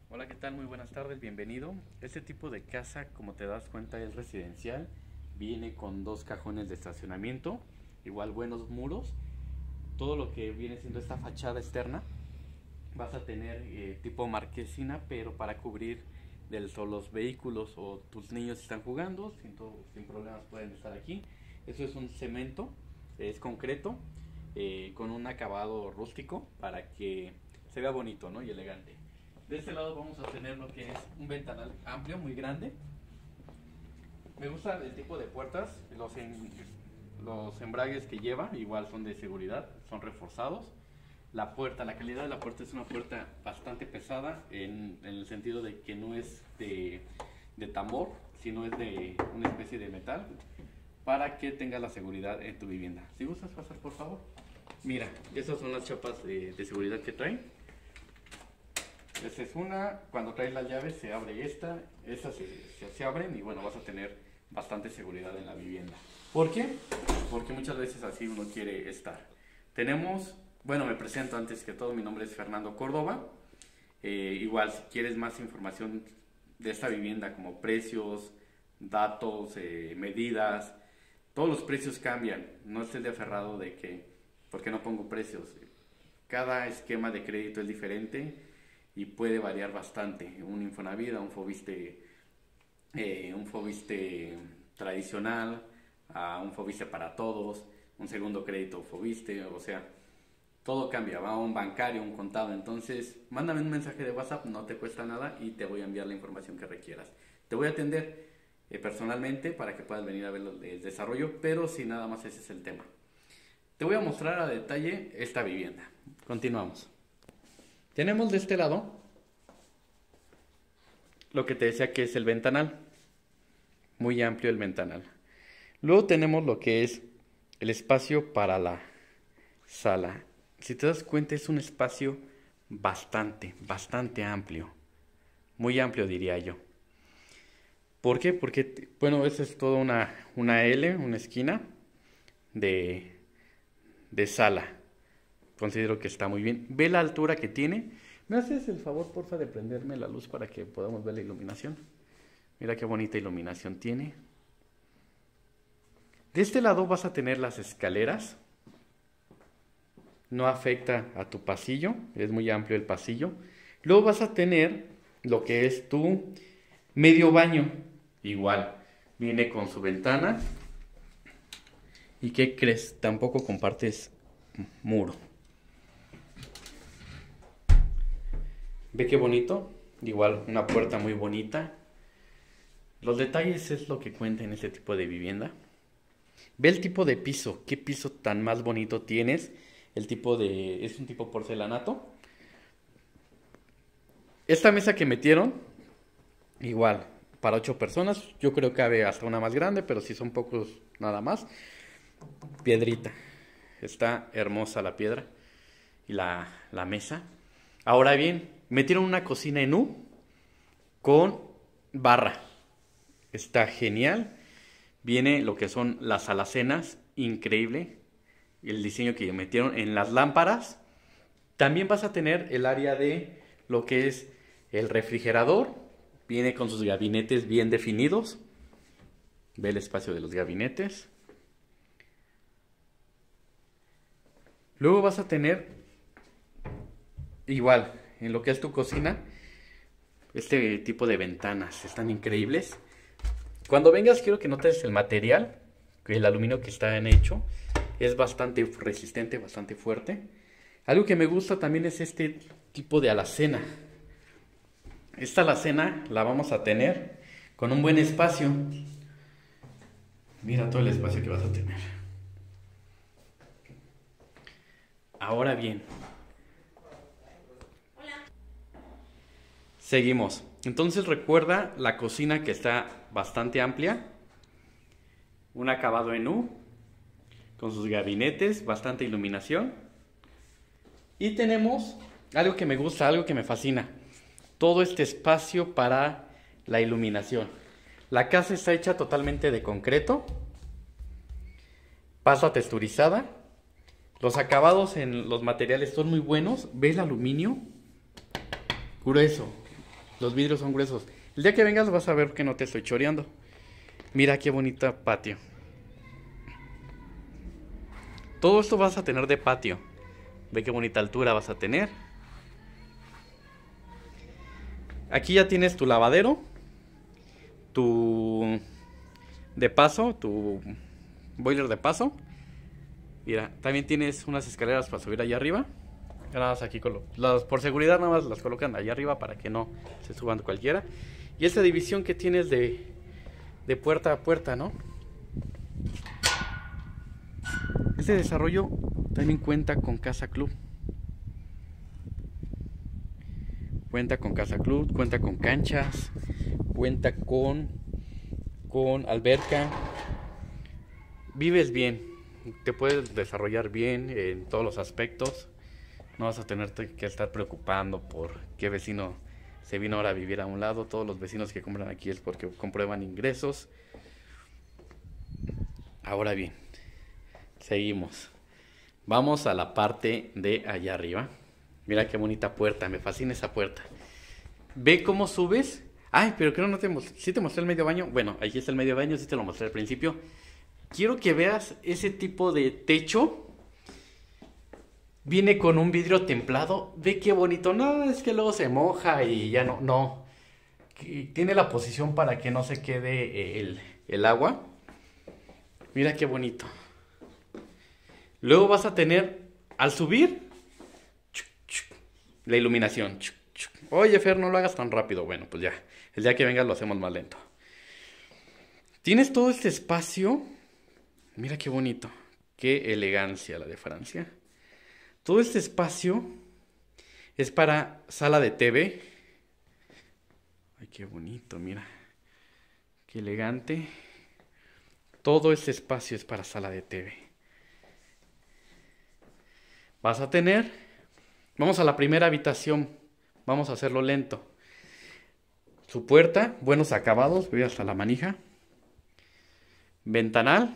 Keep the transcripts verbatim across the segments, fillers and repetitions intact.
Hola, ¿qué tal? Muy buenas tardes, bienvenido. Este tipo de casa, como te das cuenta, es residencial. Viene con dos cajones de estacionamiento, igual buenos muros. Todo lo que viene siendo esta fachada externa, vas a tener eh, tipo marquesina, pero para cubrir del sol los vehículos o tus niños están jugando, sin, todo, sin problemas pueden estar aquí. Eso es un cemento, es concreto, eh, con un acabado rústico para que se vea bonito, ¿no? Y elegante. De este lado vamos a tener lo que es un ventanal amplio, muy grande. Me gusta el tipo de puertas, los, en, los embragues que lleva, igual son de seguridad, son reforzados. La puerta, la calidad de la puerta es una puerta bastante pesada, en, en el sentido de que no es de, de tambor, sino es de una especie de metal, para que tengas la seguridad en tu vivienda. Si gustas pasar, por favor. Mira, esas son las chapas de, de seguridad que trae. Esta es una, cuando traes las llaves se abre esta, estas se, se, se abren y bueno, vas a tener bastante seguridad en la vivienda. ¿Por qué? Porque muchas veces así uno quiere estar. Tenemos, bueno, me presento antes que todo, mi nombre es Fernando Córdoba. Eh, igual, si quieres más información de esta vivienda, como precios, datos, eh, medidas, todos los precios cambian. No estés de aferrado de que, ¿por qué no pongo precios? Cada esquema de crédito es diferente y puede variar bastante. Un Infonavit, un Foviste, eh, un Foviste tradicional, a un Foviste para todos, un segundo crédito Foviste, o sea, todo cambia, va a un bancario, un contado. Entonces, mándame un mensaje de WhatsApp, no te cuesta nada y te voy a enviar la información que requieras. Te voy a atender eh, personalmente para que puedas venir a ver el desarrollo, pero si nada más ese es el tema. Te voy a mostrar a detalle esta vivienda. Continuamos. Tenemos de este lado lo que te decía que es el ventanal, muy amplio el ventanal. Luego tenemos lo que es el espacio para la sala. Si te das cuenta, es un espacio bastante, bastante amplio, muy amplio diría yo. ¿Por qué? Porque, bueno, esa es toda una, una L, una esquina de, de sala. Considero que está muy bien. Ve la altura que tiene. ¿Me haces el favor, porfa, de prenderme la luz para que podamos ver la iluminación? Mira qué bonita iluminación tiene. De este lado vas a tener las escaleras. No afecta a tu pasillo. Es muy amplio el pasillo. Luego vas a tener lo que es tu medio baño. Igual. Viene con su ventana. ¿Y qué crees? Tampoco compartes muro. Ve qué bonito, igual una puerta muy bonita. Los detalles es lo que cuenta en este tipo de vivienda. Ve el tipo de piso, qué piso tan más bonito tienes. El tipo de, es un tipo porcelanato. Esta mesa que metieron, igual, para ocho personas. Yo creo que cabe hasta una más grande, pero si son pocos, nada más. Piedrita, está hermosa la piedra y la, la mesa. Ahora bien, metieron una cocina en U con barra. Está genial. Viene lo que son las alacenas, increíble. El diseño que metieron en las lámparas. También vas a tener el área de lo que es el refrigerador. Viene con sus gabinetes bien definidos. Ve el espacio de los gabinetes. Luego vas a tener, igual, en lo que es tu cocina, este tipo de ventanas están increíbles. Cuando vengas quiero que notes el material, el aluminio que está en hecho, es bastante resistente, bastante fuerte. Algo que me gusta también es este tipo de alacena. Esta alacena la vamos a tener con un buen espacio. Mira todo el espacio que vas a tener. Ahora bien, seguimos. Entonces recuerda la cocina que está bastante amplia. Un acabado en U. Con sus gabinetes, bastante iluminación. Y tenemos algo que me gusta, algo que me fascina. Todo este espacio para la iluminación. La casa está hecha totalmente de concreto. Pasta texturizada. Los acabados en los materiales son muy buenos. ¿Ves el aluminio? Grueso. Los vidrios son gruesos. El día que vengas vas a ver que no te estoy choreando. Mira qué bonita patio. Todo esto vas a tener de patio. Ve qué bonita altura vas a tener. Aquí ya tienes tu lavadero, tu de paso, tu boiler de paso. Mira, también tienes unas escaleras para subir allá arriba. Nada más aquí, las, por seguridad nada más las colocan allá arriba para que no se suban cualquiera. Y esta división que tienes de, de puerta a puerta, ¿no? Este desarrollo también cuenta con casa club. Cuenta con casa club, cuenta con canchas, cuenta con, con alberca. Vives bien, te puedes desarrollar bien en todos los aspectos. No vas a tener que estar preocupando por qué vecino se vino ahora a vivir a un lado. Todos los vecinos que compran aquí es porque comprueban ingresos. Ahora bien, seguimos. Vamos a la parte de allá arriba. Mira qué bonita puerta, me fascina esa puerta. Ve cómo subes. Ay, pero creo no te mostré. ¿Sí te mostré el medio baño? Bueno, aquí está el medio baño, sí te lo mostré al principio. Quiero que veas ese tipo de techo. Viene con un vidrio templado. Ve qué bonito. No, es que luego se moja y ya no. No. Tiene la posición para que no se quede el, el agua. Mira qué bonito. Luego vas a tener, al subir, la iluminación. Oye, Fer, no lo hagas tan rápido. Bueno, pues ya. El día que vengas lo hacemos más lento. Tienes todo este espacio. Mira qué bonito. Qué elegancia la de Francia. Todo este espacio es para sala de T V. Ay, qué bonito, mira. Qué elegante. Todo este espacio es para sala de T V. Vas a tener... Vamos a la primera habitación. Vamos a hacerlo lento. Su puerta, buenos acabados. Voy hasta la manija. Ventanal.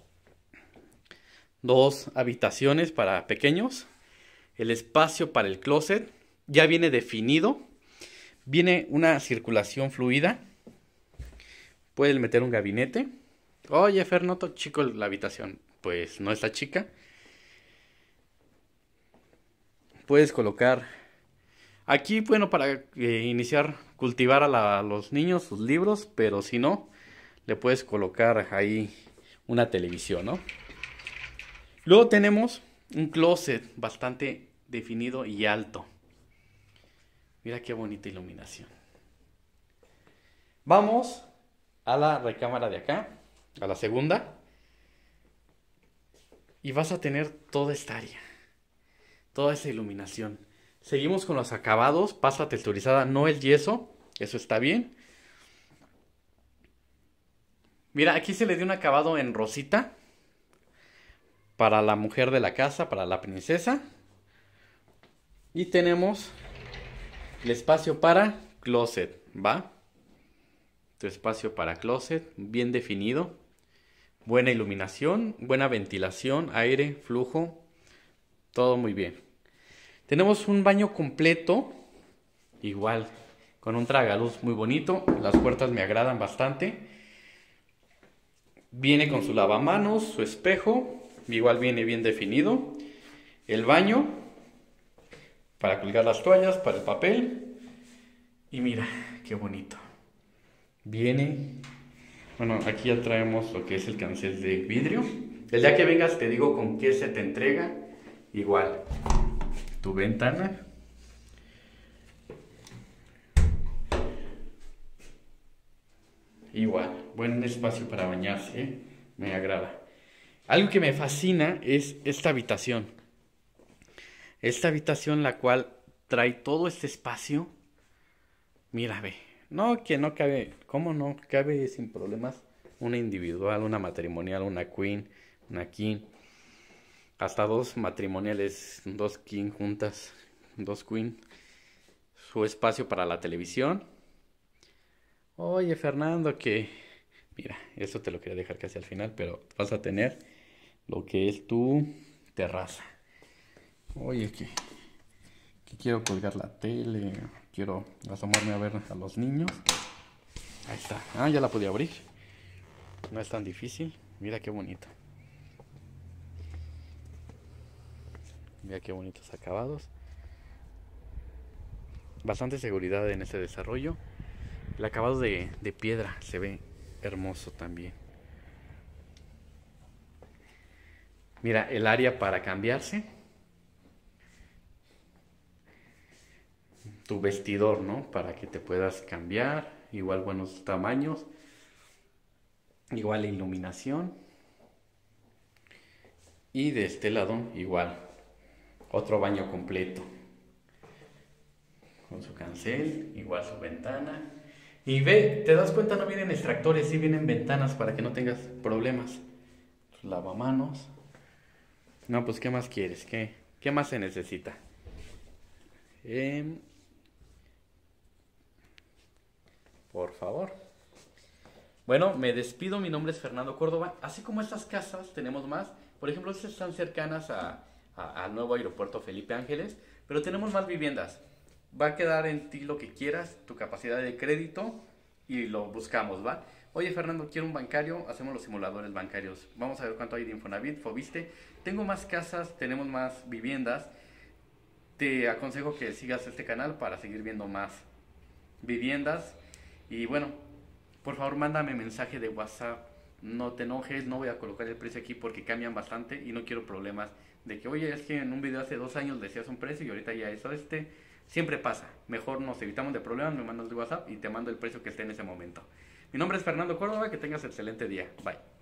Dos habitaciones para pequeños. El espacio para el closet. Ya viene definido. Viene una circulación fluida. Puedes meter un gabinete. Oye, Fer, noto chico la habitación. Pues no está chica. Puedes colocar aquí, bueno, para eh, iniciar, cultivar a, la, a los niños sus libros, pero si no, le puedes colocar ahí una televisión, ¿no? Luego tenemos un closet bastante definido y alto. Mira qué bonita iluminación. Vamos a la recámara de acá, a la segunda, y vas a tener toda esta área. Toda esa iluminación. Seguimos con los acabados. Pasta texturizada, no el yeso. Eso está bien. Mira, aquí se le dio un acabado en rosita. Para la mujer de la casa, para la princesa. Y tenemos el espacio para closet, ¿va? Tu espacio para closet, bien definido. Buena iluminación, buena ventilación, aire, flujo. Todo muy bien. Tenemos un baño completo, igual, con un tragaluz muy bonito. Las puertas me agradan bastante. Viene con su lavamanos, su espejo, igual viene bien definido. El baño, para colgar las toallas, para el papel. Y mira, qué bonito. Viene, bueno, aquí ya traemos lo que es el cancel de vidrio. El día que vengas te digo con qué se te entrega. Igual. Tu ventana. Igual, buen espacio para bañarse, ¿eh? Me agrada. Algo que me fascina es esta habitación. Esta habitación la cual trae todo este espacio. Mira, ve. No, que no cabe. ¿Cómo no? Cabe sin problemas una individual, una matrimonial, una queen, una king. Hasta dos matrimoniales, dos king juntas, dos queen. Su espacio para la televisión. Oye, Fernando, que... Mira, eso te lo quería dejar casi al final, pero vas a tener lo que es tu terraza. Oye, que, que quiero colgar la tele, quiero asomarme a ver a los niños. Ahí está. Ah, ya la pude abrir. No es tan difícil. Mira qué bonito. Mira qué bonitos acabados. Bastante seguridad en ese desarrollo. El acabado de, de piedra se ve hermoso también. Mira, el área para cambiarse. Tu vestidor, ¿no? Para que te puedas cambiar. Igual buenos tamaños. Igual iluminación. Y de este lado igual. Otro baño completo. Con su cancel. Igual su ventana. Y ve, te das cuenta, no vienen extractores, sí vienen ventanas para que no tengas problemas. Lavamanos. No, pues ¿qué más quieres? ¿Qué, qué más se necesita? Eh, por favor. Bueno, me despido, mi nombre es Fernando Córdoba. Así como estas casas, tenemos más. Por ejemplo, estas están cercanas a, a, al nuevo aeropuerto Felipe Ángeles, pero tenemos más viviendas. Va a quedar en ti lo que quieras, tu capacidad de crédito, y lo buscamos, ¿va? Oye, Fernando, quiero un bancario, hacemos los simuladores bancarios. Vamos a ver cuánto hay de Infonavit, Foviste. Tengo más casas, tenemos más viviendas. Te aconsejo que sigas este canal para seguir viendo más viviendas. Y bueno, por favor, mándame mensaje de WhatsApp. No te enojes, no voy a colocar el precio aquí porque cambian bastante y no quiero problemas de que, oye, es que en un video hace dos años decías un precio y ahorita ya eso este... Siempre pasa. Mejor nos evitamos de problemas, me mandas de WhatsApp y te mando el precio que esté en ese momento. Mi nombre es Fernando Córdoba, que tengas excelente día. Bye.